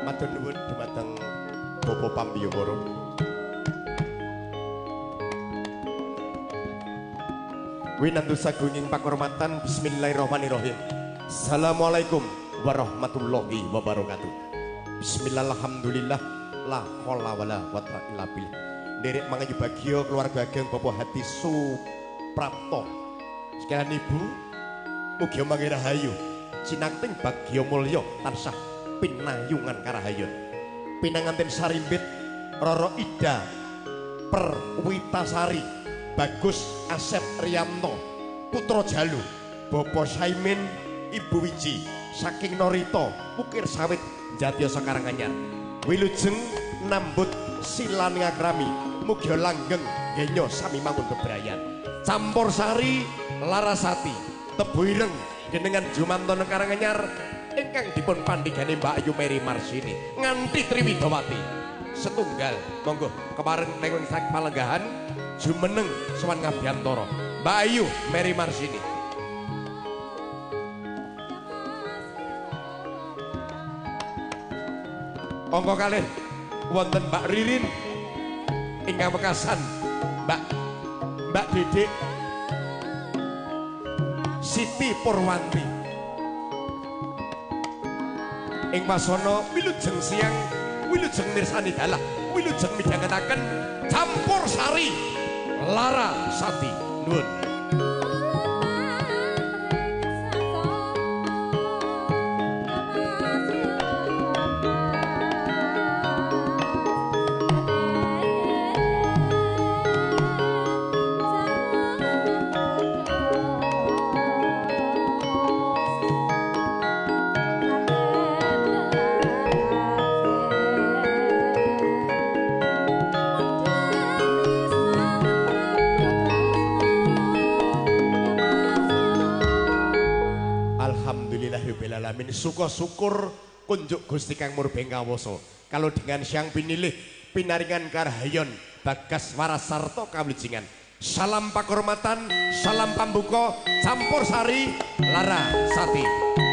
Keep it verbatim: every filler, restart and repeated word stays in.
Matur nuwun dumateng Bapak Pambiyawara. Winantu sagunging pakurmatan bismillahirrahmanirrahim. Assalamualaikum warahmatullahi wabarakatuh. Bismillahirrahmanirrahim. La haula wala quwata illa billah. Nderek mangayu bagya keluarga ageng Bapak Hadi Suprapto. Sekalian Ibu, mugi mangke rahayu. Sinakting bagya mulya tansah pinayungan karahayun. Pinanganten sarimbit Roro Ida Perwitasari Bagus Asep Riyanto Putra Jalu Bapak Saimin Ibu Wiji saking Norito Ukir Sawit Jatiyasa Karanganyar wilujeng nambut silan ngakrami mugi langgeng genyo sami mangun bebrayan campur sari Larasati Tebu Ireng jenengan Jumantono Karanganyar ingkang dipun pandhigani Mbak Ayu Mary Marsini nganti Triwidawati setunggal monggo kemarin neng sak palenggahan jumeneng sowan Ngabyantara Mbak Ayu Mary Marsini. Angka kalih wonten Mbak Ririn ingkang wekasan Mbak Mbak Dedek Siti Purwanti ing pasono wilujeng siang wilujeng mirsani dalah wilujeng midhangetaken campur sari Larasati nuwun. Alamin syukur-syukur kunjuk Gusti Kang Murbeng Kawasa kalau dengan siang pinilih pinaringan karahayon Bagas Warasarta kawilingan salam pakurmatan salam pambuka campur sari Larasati.